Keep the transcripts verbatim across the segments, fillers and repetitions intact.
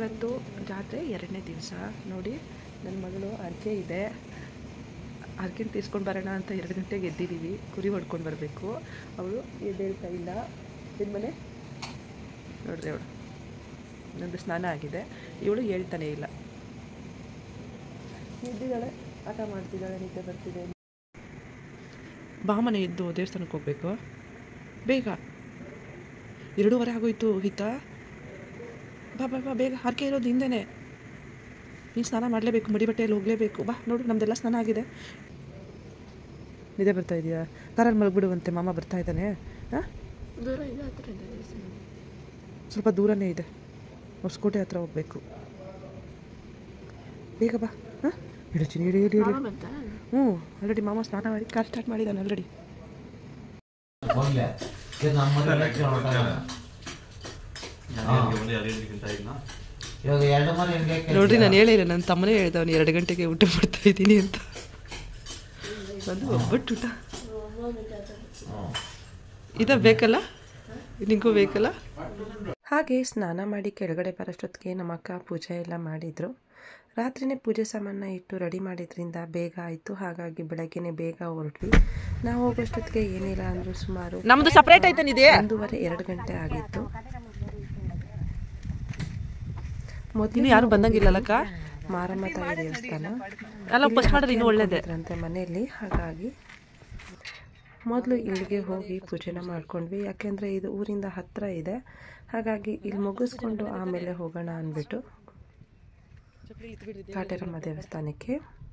ಇವತ್ತು ಜಾತ್ರೆ ಎರಡನೇ ದಿವಸ ನೋಡಿ. ನನ್ನ ಮಗಳು ಅರ್ಕೆ ಇದೆ, ಅರ್ಕೆನ ತೀರ್ಸ್ಕೊಂಡು ಬರೋಣ ಅಂತ ಎರಡು ಗಂಟೆಗೆ ಎದ್ದಿದ್ದೀವಿ. ಕುರಿ ಹೊಡ್ಕೊಂಡು ಬರಬೇಕು. ಅವಳು ಎದ್ದೇಳ್ತಾ ಇಲ್ಲ. ನಿಮ್ಮ ಮನೆ ನೋಡ್ರಿ, ಅವಳು ನಂದು ಸ್ನಾನ ಆಗಿದೆ, ಇವಳು ಹೇಳ್ತಾನೆ ಇಲ್ಲ. ಎದ್ದಿದ್ದಾಳೆ, ಆಟ ಮಾಡ್ತಿದ್ದಾಳೆ, ನಿದ್ದೆ ಬರ್ತಿದೆ. ಬಾಮನೆ ಎದ್ದು ದೇವಸ್ಥಾನಕ್ಕೆ ಹೋಗ್ಬೇಕು ಬೇಗ. ಎರಡೂವರೆ ಆಗೋಯ್ತು ಹಿತ. ಬಾ ಬಾ ಬಾ ಬೇಗ, ಹರಕೆ ಇರೋದು ಹಿಂದೆನೇ. ನೀನು ಸ್ನಾನ ಮಾಡಲೇಬೇಕು, ಮಡಿ ಬಟ್ಟೆಯಲ್ಲಿ ಹೋಗಲೇಬೇಕು. ಬಾ ನೋಡು, ನಮ್ಮದೆಲ್ಲ ಸ್ನಾನ ಆಗಿದೆ. ನಿದ್ದೆ ಬರ್ತಾ ಇದೆಯಾ? ಕಾರಲ್ಲಿ ಮಲಗಿಬಿಡುವಂತೆ, ಮಾಮ ಬರ್ತಾ ಇದ್ದಾನೆ. ಹಾಂ, ದೂರ ಇದೆ, ಹತ್ರ ಇದೆ, ಸ್ವಲ್ಪ ದೂರನೇ ಇದೆ. ಹೊಸಕೋಟೆ ಹತ್ರ ಹೋಗಬೇಕು. ಬೇಗ ಬಾ. ಹಾಂ, ಇಡಚಿ ಇಡಿ ಇಡಿ ಇಡಿ. ಹ್ಞೂ, ಆಲ್ರೆಡಿ ಮಾಮ ಸ್ನಾನ ಮಾಡಿ ಕಾರ್ ಸ್ಟಾರ್ಟ್ ಮಾಡಿದ್ದಾನೆ ಆಲ್ರೆಡಿ. ನೋಡ್ರಿ, ನಾನು ಹೇಳಿಲ್ಲ, ನನ್ನ ತಮ್ಮನೇ ಹೇಳ್ದವನು ಎರಡು ಗಂಟೆಗೆ ಊಟ ಮಾಡ್ತಾ ಇದ್ದೀನಿ ಅಂತ. ಅದು ಒಬ್ಬಟ್ಟು ಊಟ ಇದ ಬೇಕಲ್ಲ, ನಿಂಗೂ ಬೇಕಲ್ಲ. ಹಾಗೆ ಸ್ನಾನ ಮಾಡಿ ಕೆಳಗಡೆ ಬರೋಷ್ಟೊತ್ತಿಗೆ ನಮ್ಮ ಅಕ್ಕ ಪೂಜೆ ಎಲ್ಲ ಮಾಡಿದರು. ರಾತ್ರಿನೇ ಪೂಜೆ ಸಾಮಾನ ಇಟ್ಟು ರೆಡಿ ಮಾಡಿದ್ರಿಂದ ಬೇಗ ಆಯಿತು. ಹಾಗಾಗಿ ಬೆಳಗ್ಗೆನೆ ಬೇಗ ಹೊರಟ್ವಿ. ನಾವು ಹೋಗೋಷ್ಟೊತ್ತಿಗೆ ಏನಿಲ್ಲ ಅಂದರೂ ಸುಮಾರು ನಮ್ಮದು ಸಪ್ರೇಟ್ ಆಯ್ತಾನಿದೆ ಒಂದೂವರೆ ಎರಡು ಗಂಟೆ ಆಗಿತ್ತು. ಮೊದಲು ಯಾರು ಬಂದಂಗಿಲ್ಲಕ್ಕ, ಮಾರಮ್ಮ ತಾಯಿ ದೇವಸ್ಥಾನ ಅಲ್ಲ, ಫಸ್ಟ್ ಮಾಡಿದ್ರೆ ಇನ್ನೂ ಒಳ್ಳೇದೇ ಅಂತೆ ಮನೆಯಲ್ಲಿ. ಹಾಗಾಗಿ ಮೊದಲು ಇಲ್ಲಿಗೆ ಹೋಗಿ ಪೂಜೆನ ಮಾಡ್ಕೊಂಡ್ವಿ. ಯಾಕೆಂದರೆ ಇದು ಊರಿಂದ ಹತ್ತಿರ ಇದೆ. ಹಾಗಾಗಿ ಇಲ್ಲಿ ಮುಗಿಸ್ಕೊಂಡು ಆಮೇಲೆ ಹೋಗೋಣ ಅಂದ್ಬಿಟ್ಟು ಕಾಟೇರಮ್ಮ ದೇವಸ್ಥಾನಕ್ಕೆ.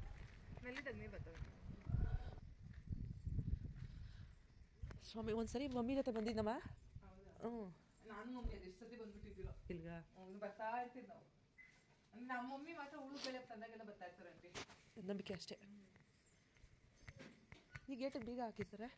ಸ್ವಾಮಿ ಒಂದ್ಸರಿ ಮಮ್ಮಿ ಜೊತೆ ಬಂದಿದ್ದಮ್ಮ. ಹ್ಞೂ, ನಾನು ಮಮ್ಮಿ ಎಷ್ಟು ಸತಿ ಬಂದ್ಬಿಟ್ಟಿದ್ದೀರೋ ಇಲ್ಗ ಬರ್ತಾ ಇರ್ತೀವಿ ನಾವು. ನಮ್ಮ ಮಮ್ಮಿ ಮಾತ್ರ ಉಳು ಬೆಳೆ ತಂದಾಗೆಲ್ಲ ಬರ್ತಾ ಇರ್ತಾರೆ ಅಂಟಿ, ನಂಬಿಕೆ ಅಷ್ಟೇ. ಈ ಗೇಟಿಗೆ ಬೀಗ ಹಾಕಿರ್ತಾರೆ.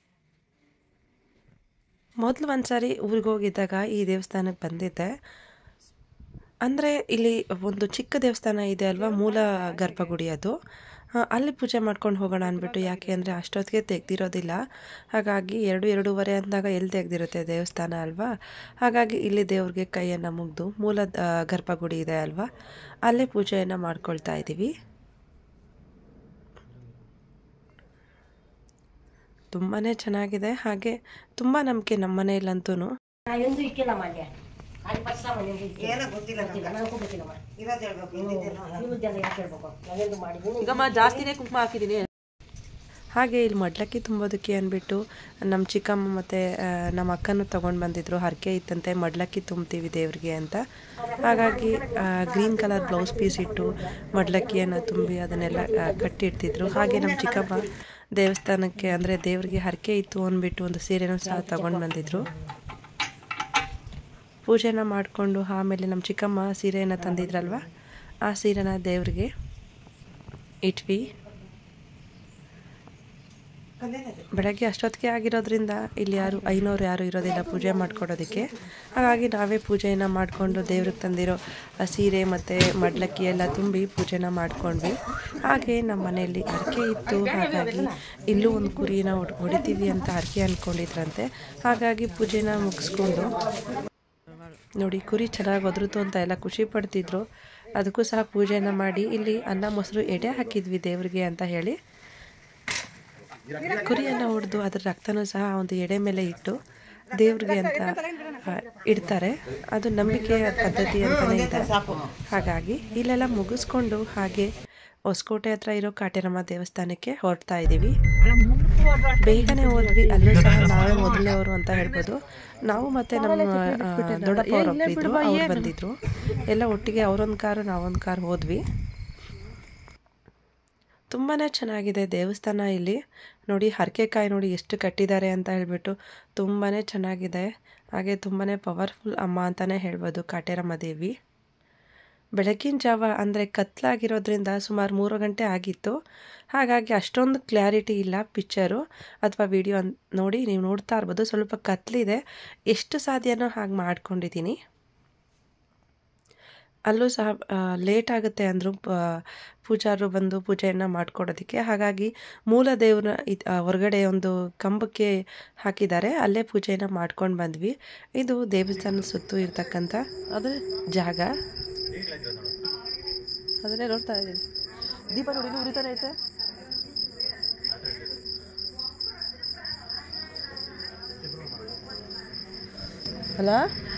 ಮೊದಲು ಒಂದು ಸಾರಿ ಊರಿಗೆ ಹೋಗಿದ್ದಾಗ ಈ ದೇವಸ್ಥಾನಕ್ಕೆ ಬಂದಿದ್ದೆ. ಅಂದರೆ ಇಲ್ಲಿ ಒಂದು ಚಿಕ್ಕ ದೇವಸ್ಥಾನ ಇದೆ ಅಲ್ವಾ, ಮೂಲ ಗರ್ಭಗುಡಿ ಅದು. ಅಲ್ಲಿ ಪೂಜೆ ಮಾಡ್ಕೊಂಡು ಹೋಗೋಣ ಅಂದ್ಬಿಟ್ಟು. ಯಾಕೆ ಅಂದರೆ ಅಷ್ಟೊತ್ತಿಗೆ ತೆಗ್ದಿರೋದಿಲ್ಲ. ಹಾಗಾಗಿ ಎರಡು ಎರಡೂವರೆ ಅಂದಾಗ ಎಲ್ಲಿ ತೆಗ್ದಿರುತ್ತೆ ದೇವಸ್ಥಾನ ಅಲ್ವಾ. ಹಾಗಾಗಿ ಇಲ್ಲಿ ದೇವ್ರಿಗೆ ಕೈಯನ್ನು ಮುಗಿದು ಮೂಲ ಗರ್ಭಗುಡಿ ಇದೆ ಅಲ್ವಾ, ಅಲ್ಲೇ ಪೂಜೆಯನ್ನು ಮಾಡ್ಕೊಳ್ತಾ ಇದ್ದೀವಿ. ತುಂಬಾ ಚೆನ್ನಾಗಿದೆ. ಹಾಗೆ ತುಂಬ ನಂಬಿಕೆ ನಮ್ಮ ಮನೆಯಲ್ಲಂತೂ. ಜಾಸ್ತಿನೇ ಕುಂಕುಮ ಹಾಕಿದ್ದೀನಿ. ಹಾಗೆ ಇಲ್ಲಿ ಮಡ್ಲಕ್ಕಿ ತುಂಬೋದಕ್ಕೆ ಅಂದ್ಬಿಟ್ಟು ನಮ್ಮ ಚಿಕ್ಕಮ್ಮ ಮತ್ತು ನಮ್ಮ ಅಕ್ಕನೂ ತೊಗೊಂಡು ಬಂದಿದ್ರು. ಹರಕೆ ಇತ್ತಂತೆ ಮಡ್ಲಕ್ಕಿ ತುಂಬ್ತೀವಿ ದೇವ್ರಿಗೆ ಅಂತ. ಹಾಗಾಗಿ ಗ್ರೀನ್ ಕಲರ್ ಬ್ಲೌಸ್ ಪೀಸ್ ಇಟ್ಟು ಮಡ್ಲಕ್ಕಿಯನ್ನು ತುಂಬಿ ಅದನ್ನೆಲ್ಲ ಕಟ್ಟಿಡ್ತಿದ್ರು. ಹಾಗೆ ನಮ್ಮ ಚಿಕ್ಕಮ್ಮ ದೇವಸ್ಥಾನಕ್ಕೆ ಅಂದರೆ ದೇವ್ರಿಗೆ ಹರಕೆ ಇತ್ತು ಅಂದ್ಬಿಟ್ಟು ಒಂದು ಸೀರೆನೂ ಸಹ ತೊಗೊಂಡು ಬಂದಿದ್ರು. ಪೂಜೆನ ಮಾಡಿಕೊಂಡು ಆಮೇಲೆ ನಮ್ಮ ಚಿಕ್ಕಮ್ಮ ಸೀರೆಯನ್ನು ತಂದಿದ್ರಲ್ವ, ಆ ಸೀರೆನ ದೇವ್ರಿಗೆ ಇಟ್ವಿ. ಬೆಳಗ್ಗೆ ಅಷ್ಟೊತ್ತಿಗೆ ಆಗಿರೋದ್ರಿಂದ ಇಲ್ಲಿ ಯಾರು ಐನೋರು ಯಾರು ಇರೋದಿಲ್ಲ ಪೂಜೆ ಮಾಡಿಕೊಡೋದಕ್ಕೆ. ಹಾಗಾಗಿ ನಾವೇ ಪೂಜೆಯನ್ನು ಮಾಡಿಕೊಂಡು ದೇವ್ರಿಗೆ ತಂದಿರೋ ಸೀರೆ ಮತ್ತು ಮಡ್ಲಕ್ಕಿ ಎಲ್ಲ ತುಂಬಿ ಪೂಜೆನ ಮಾಡ್ಕೊಂಡ್ವಿ. ಹಾಗೆ ನಮ್ಮ ಮನೆಯಲ್ಲಿ ಹರಕೆ ಇತ್ತು. ಹಾಗಾಗಿ ಇಲ್ಲೂ ಒಂದು ಕುರಿನ ಹೊಡಿತೀವಿ ಅಂತ ಹರಕೆ ಅಂದ್ಕೊಂಡಿದ್ರಂತೆ. ಹಾಗಾಗಿ ಪೂಜೆನ ಮುಗಿಸ್ಕೊಂಡು ನೋಡಿ, ಕುರಿ ಚೆನ್ನಾಗಿ ಒದರುತ್ತು ಅಂತ ಎಲ್ಲ ಖುಷಿ ಪಡ್ತಿದ್ರು. ಅದಕ್ಕೂ ಸಹ ಪೂಜೆನ ಮಾಡಿ ಇಲ್ಲಿ ಅನ್ನ ಮೊಸರು ಎಡೆ ಹಾಕಿದ್ವಿ ದೇವ್ರಿಗೆ ಅಂತ ಹೇಳಿ. ಕುರಿಯನ್ನು ಹೊಡೆದು ಅದರ ರಕ್ತನೂ ಸಹ ಒಂದು ಎಡೆ ಮೇಲೆ ಇಟ್ಟು ದೇವ್ರಿಗೆ ಅಂತ ಇಡ್ತಾರೆ. ಅದು ನಂಬಿಕೆಯ ಪದ್ಧತಿ ಅಂತಲೇ ಇದೆ. ಹಾಗಾಗಿ ಇಲ್ಲೆಲ್ಲ ಮುಗಿಸ್ಕೊಂಡು ಹಾಗೆ ಹೊಸಕೋಟೆ ಹತ್ರ ಇರೋ ಕಾಟೇರಮ್ಮ ದೇವಸ್ಥಾನಕ್ಕೆ ಹೊರಡ್ತಾ ಇದ್ದೀವಿ. ಬೇಗನೆ ಹೋದ್ವಿ. ಅಲ್ಲೂ ಸಹ ನಾವೇ ಮೊದಲನೇವರು ಅಂತ ಹೇಳ್ಬೋದು. ನಾವು ಮತ್ತು ನಮ್ಮ ದೊಡ್ಡಪ್ಪ ಅವ್ರು ಒಬ್ಬರಿದ್ರು, ಅವ್ರು ಬಂದಿದ್ರು. ಎಲ್ಲ ಒಟ್ಟಿಗೆ ಅವರೊಂದು ಕಾರು ನಾವೊಂದು ಕಾರು ಹೋದ್ವಿ. ತುಂಬಾ ಚೆನ್ನಾಗಿದೆ ದೇವಸ್ಥಾನ. ಇಲ್ಲಿ ನೋಡಿ, ಹರಕೆಕಾಯಿ ನೋಡಿ ಎಷ್ಟು ಕಟ್ಟಿದ್ದಾರೆ ಅಂತ ಹೇಳ್ಬಿಟ್ಟು ತುಂಬಾ ಚೆನ್ನಾಗಿದೆ. ಹಾಗೆ ತುಂಬಾ ಪವರ್ಫುಲ್ ಅಮ್ಮ ಅಂತಲೇ ಹೇಳ್ಬೋದು ಕಾಟೇರಮ್ಮ ದೇವಿ. ಬೆಳಗಿನ ಜಾವ ಅಂದರೆ ಕತ್ಲಾಗಿರೋದ್ರಿಂದ ಸುಮಾರು ಮೂರು ಗಂಟೆ ಆಗಿತ್ತು. ಹಾಗಾಗಿ ಅಷ್ಟೊಂದು ಕ್ಲಾರಿಟಿ ಇಲ್ಲ ಪಿಕ್ಚರು ಅಥವಾ ವಿಡಿಯೋ ಅನ್ ನೋಡಿ ನೀವು ನೋಡ್ತಾ ಇರ್ಬೋದು. ಸ್ವಲ್ಪ ಕತ್ಲಿದೆ, ಎಷ್ಟು ಸಾಧ್ಯನೋ ಹಾಗೆ ಮಾಡ್ಕೊಂಡಿದ್ದೀನಿ. ಅಲ್ಲೂ ಸಹ ಲೇಟ್ ಆಗುತ್ತೆ ಅಂದರು ಪೂಜಾರರು ಬಂದು ಪೂಜೆಯನ್ನು ಮಾಡಿಕೊಡೋದಕ್ಕೆ. ಹಾಗಾಗಿ ಮೂಲ ದೇವ್ರನ್ನ ಹೊರಗಡೆ ಒಂದು ಕಂಬಕ್ಕೆ ಹಾಕಿದ್ದಾರೆ, ಅಲ್ಲೇ ಪೂಜೆಯನ್ನು ಮಾಡ್ಕೊಂಡು ಬಂದ್ವಿ. ಇದು ದೇವಸ್ಥಾನದ ಸುತ್ತು ಇರ್ತಕ್ಕಂಥ ಅದು ಜಾಗ. ಅದನ್ನೇ ನೋಡ್ತಾ ಇದ್ದೀನಿ. ದೀಪ ನೋಡಿ ಇನ್ನೂ ಉರಿತಾನೆ ಐತೆ. ಅಲ್ಲ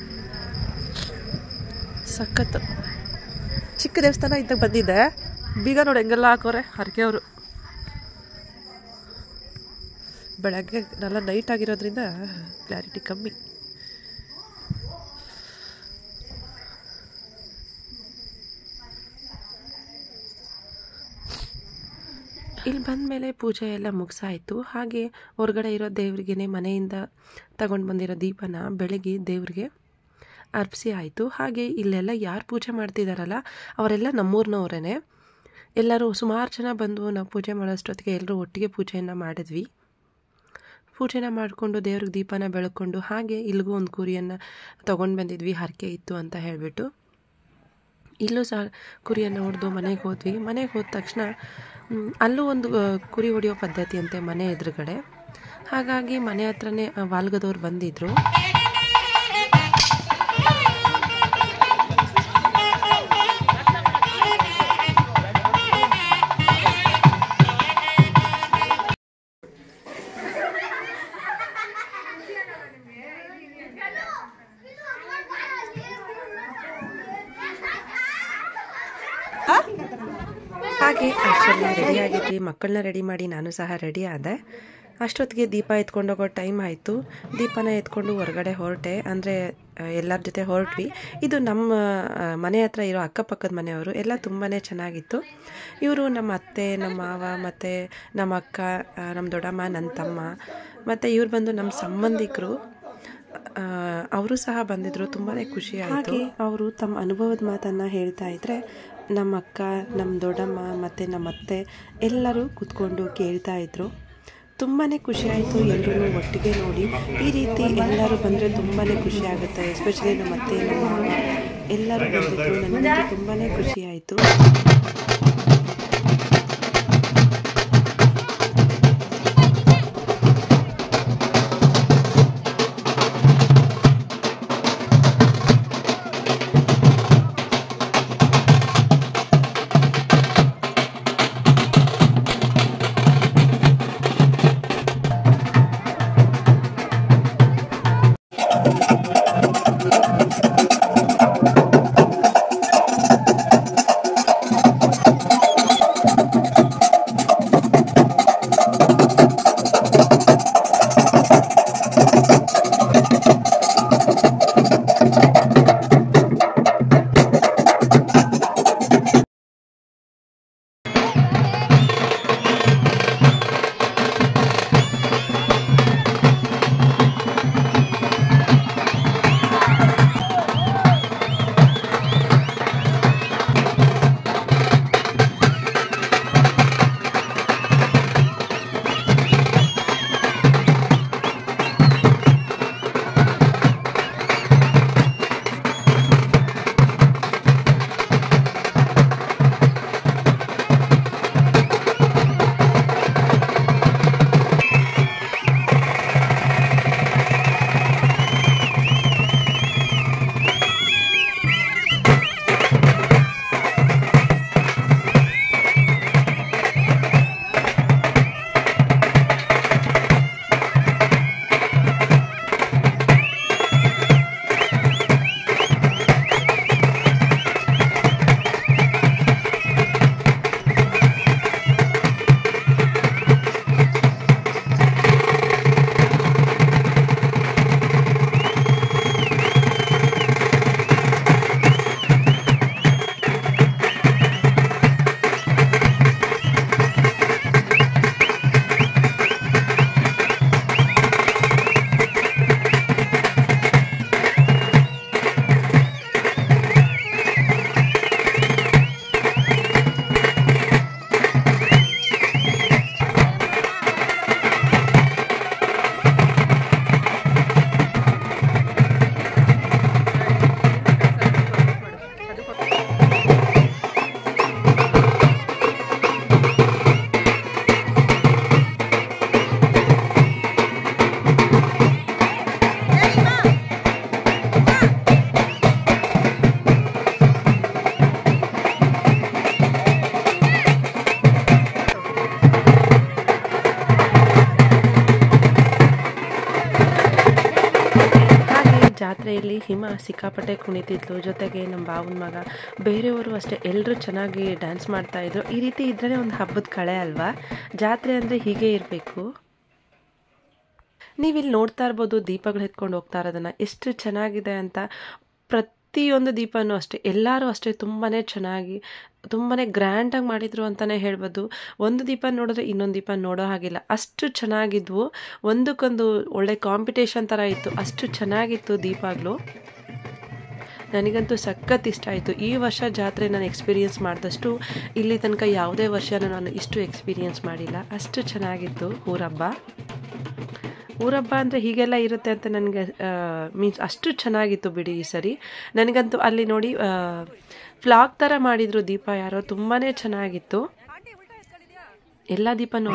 ಸಖತ್ತು ಚಿಕ್ಕ ದೇವಸ್ಥಾನ ಇದ್ದಾಗ ಬಂದಿದ್ದೆ. ಬೀಗ ನೋಡಿ ಹೆಂಗೆಲ್ಲ ಹಾಕೋರೆ ಹರಕೆ ಅವರು. ಬೆಳಗ್ಗೆ ಎಲ್ಲ ನೈಟ್ ಆಗಿರೋದ್ರಿಂದ ಕ್ಲಾರಿಟಿ ಕಮ್ಮಿ. ಇಲ್ಲಿ ಬಂದಮೇಲೆ ಪೂಜೆ ಎಲ್ಲ ಮುಗಿಸಾಯಿತು. ಹಾಗೆ ಹೊರಗಡೆ ಇರೋ ದೇವ್ರಿಗೇ ಮನೆಯಿಂದ ತಗೊಂಡು ಬಂದಿರೋ ದೀಪನ ಬೆಳಗ್ಗೆ ದೇವ್ರಿಗೆ ಅರ್ಪಿಸಿ ಆಯಿತು. ಹಾಗೆ ಇಲ್ಲೆಲ್ಲ ಯಾರು ಪೂಜೆ ಮಾಡ್ತಿದ್ದಾರಲ್ಲ ಅವರೆಲ್ಲ ನಮ್ಮೂರಿನವರೇ. ಎಲ್ಲರೂ ಸುಮಾರು ಜನ ಬಂದು ನಾವು ಪೂಜೆ ಮಾಡೋಷ್ಟೊತ್ತಿಗೆ ಎಲ್ಲರೂ ಒಟ್ಟಿಗೆ ಪೂಜೆಯನ್ನು ಮಾಡಿದ್ವಿ. ಪೂಜೆನ ಮಾಡಿಕೊಂಡು ದೇವ್ರಿಗೆ ದೀಪನ ಬೆಳ್ಕೊಂಡು ಹಾಗೆ ಇಲ್ಲಿಗೂ ಒಂದು ಕುರಿಯನ್ನು ತೊಗೊಂಡು ಬಂದಿದ್ವಿ, ಹರಕೆ ಇತ್ತು ಅಂತ ಹೇಳಿಬಿಟ್ಟು. ಇಲ್ಲೂ ಸಹ ಕುರಿಯನ್ನು ಹೊಡೆದು ಮನೆಗೆ ಹೋದ್ವಿ. ಮನೆಗೆ ಹೋದ ತಕ್ಷಣ ಅಲ್ಲೂ ಒಂದು ಕುರಿ ಹೊಡೆಯೋ ಪದ್ಧತಿ ಅಂತೆ ಮನೆ ಎದುರುಗಡೆ. ಹಾಗಾಗಿ ಮನೆ ಹತ್ರನೇ ವಾಲ್ಗದವ್ರು ಬಂದಿದ್ದರು. ಹಾಗೆ ಅಷ್ಟೆಲ್ಲ ರೆಡಿ ಆಗಿದ್ವಿ. ಮಕ್ಕಳನ್ನ ರೆಡಿ ಮಾಡಿ ನಾನು ಸಹ ರೆಡಿ ಆದೆ. ಅಷ್ಟೊತ್ತಿಗೆ ದೀಪ ಎತ್ಕೊಂಡೋಗೋ ಟೈಮ್ ಆಯಿತು. ದೀಪನ ಎತ್ಕೊಂಡು ಹೊರಗಡೆ ಹೊರಟೆ, ಅಂದರೆ ಎಲ್ಲರ ಜೊತೆ ಹೊರಟ್ವಿ. ಇದು ನಮ್ಮ ಮನೆ ಹತ್ರ ಇರೋ ಅಕ್ಕಪಕ್ಕದ ಮನೆಯವರು ಎಲ್ಲ ತುಂಬಾ ಚೆನ್ನಾಗಿತ್ತು. ಇವರು ನಮ್ಮ ಅತ್ತೆ, ನಮ್ಮ ಮಾವ ಮತ್ತು ನಮ್ಮ ಅಕ್ಕ, ನಮ್ಮ ದೊಡ್ಡಮ್ಮ, ನನ್ನ ತಮ್ಮ ಮತ್ತು ಇವ್ರು ಬಂದು ನಮ್ಮ ಸಂಬಂಧಿಕರು. ಅವರು ಸಹ ಬಂದಿದ್ದರು. ತುಂಬಾ ಖುಷಿ ಆಯಿತು. ಅವರು ತಮ್ಮ ಅನುಭವದ ಮಾತನ್ನು ಹೇಳ್ತಾ ಇದ್ದರೆ ನಮ್ಮ ಅಕ್ಕ, ನಮ್ಮ ದೊಡ್ಡಮ್ಮ ಮತ್ತು ನಮ್ಮ ಅತ್ತೆ ಎಲ್ಲರೂ ಕೂತ್ಕೊಂಡು ಕೇಳ್ತಾ ಇದ್ದರು. ತುಂಬಾ ಖುಷಿ ಆಯಿತು ಎಲ್ಲರೂ ಒಟ್ಟಿಗೆ ನೋಡಿ. ಈ ರೀತಿ ಎಲ್ಲರೂ ಬಂದರೆ ತುಂಬಾ ಖುಷಿ ಆಗುತ್ತೆ. ಎಸ್ಪೆಷಲಿ ನಮ್ಮ ಅತ್ತೆ, ನಮ್ಮ ಮಾವ ಎಲ್ಲರೂ ಬಂದಿದ್ದರು. ನನಗೆ ತುಂಬಾ ಖುಷಿ ಆಯಿತು. ಇಲ್ಲಿ ಹಿಮ ಸಿಕ್ಕಾಪಟ್ಟೆ ಕುಣಿತಿದ್ಲು, ಜೊತೆಗೆ ನಮ್ಮ ಬಾವನ ಮಗ, ಬೇರೆಯವರು ಅಷ್ಟೇ ಎಲ್ಲರೂ ಚೆನ್ನಾಗಿ ಡ್ಯಾನ್ಸ್ ಮಾಡ್ತಾಯಿದ್ರು. ಈ ರೀತಿ ಇದ್ದರೆ ಒಂದು ಹಬ್ಬದ ಕಳೆ ಅಲ್ವಾ. ಜಾತ್ರೆ ಅಂದರೆ ಹೀಗೆ ಇರಬೇಕು. ನೀವಿಲ್ಲಿ ನೋಡ್ತಾ ಇರ್ಬೋದು ದೀಪಗಳು ಎತ್ಕೊಂಡು ಹೋಗ್ತಾ ಇರೋದನ್ನು, ಎಷ್ಟು ಚೆನ್ನಾಗಿದೆ ಅಂತ. ಪ್ರತಿಯೊಂದು ದೀಪನೂ ಅಷ್ಟೇ, ಎಲ್ಲರೂ ಅಷ್ಟೇ ತುಂಬಾ ಚೆನ್ನಾಗಿ ತುಂಬಾ ಗ್ರ್ಯಾಂಡಾಗಿ ಮಾಡಿದರು ಅಂತಲೇ ಹೇಳ್ಬೋದು. ಒಂದು ದೀಪ ನೋಡಿದ್ರೆ ಇನ್ನೊಂದು ದೀಪ ನೋಡೋ ಹಾಗಿಲ್ಲ, ಅಷ್ಟು ಚೆನ್ನಾಗಿದ್ವು. ಒಂದಕ್ಕೊಂದು ಒಳ್ಳೆ ಕಾಂಪಿಟೇಷನ್ ಥರ ಇತ್ತು, ಅಷ್ಟು ಚೆನ್ನಾಗಿತ್ತು ದೀಪಗಳು. ನನಗಂತೂ ಸಖತ್ ಇಷ್ಟ ಆಯಿತು. ಈ ವರ್ಷ ಜಾತ್ರೆ ನಾನು ಎಕ್ಸ್ಪೀರಿಯೆನ್ಸ್ ಮಾಡಿದಷ್ಟು ಇಲ್ಲಿ ತನಕ ಯಾವುದೇ ವರ್ಷನೂ ನಾನು ಇಷ್ಟು ಎಕ್ಸ್ಪೀರಿಯೆನ್ಸ್ ಮಾಡಿಲ್ಲ. ಅಷ್ಟು ಚೆನ್ನಾಗಿತ್ತು ಊರಹಬ್ಬ. ಊರಹಬ್ಬ ಅಂದರೆ ಹೀಗೆಲ್ಲ ಇರುತ್ತೆ ಅಂತ ನನಗೆ ಮೀನ್ಸ್ ಅಷ್ಟು ಚೆನ್ನಾಗಿತ್ತು ಬಿಡಿ ಈ ಸರಿ. ನನಗಂತೂ ಅಲ್ಲಿ ನೋಡಿ ಫ್ಲಾಗ್ ಥರ ಮಾಡಿದರು ದೀಪ ಯಾರೋ, ತುಂಬಾ ಚೆನ್ನಾಗಿತ್ತು. ಎಲ್ಲ ದೀಪನೂ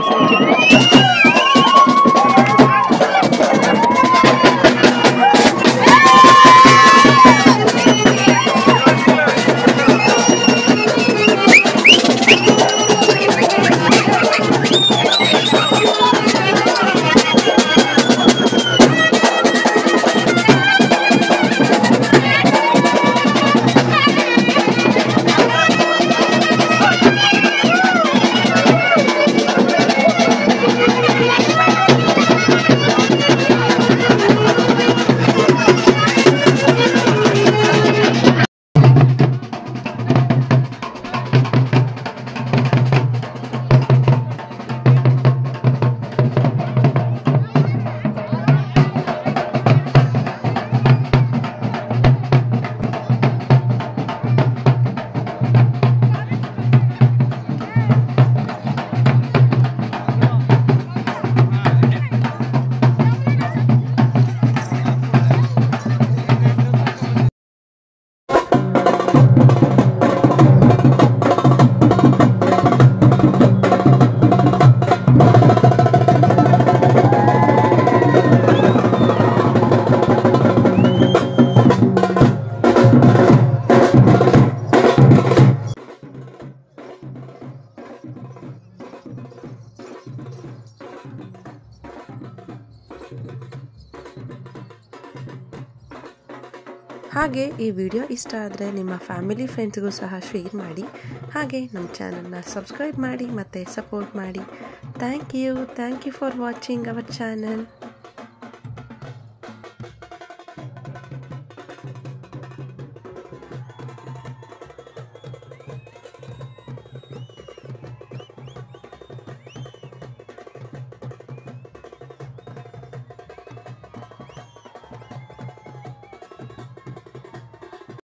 ಹಾಗೆ ಈ ವಿಡಿಯೋ ಇಷ್ಟ ಆದರೆ ನಿಮ್ಮ ಫ್ಯಾಮಿಲಿ ಫ್ರೆಂಡ್ಸ್ಗೂ ಸಹ ಶೇರ್ ಮಾಡಿ. ಹಾಗೆ ನಮ್ಮ ಚಾನಲ್ನ ಸಬ್ಸ್ಕ್ರೈಬ್ ಮಾಡಿ ಮತ್ತು ಸಪೋರ್ಟ್ ಮಾಡಿ. Thank you thank you for watching our channel.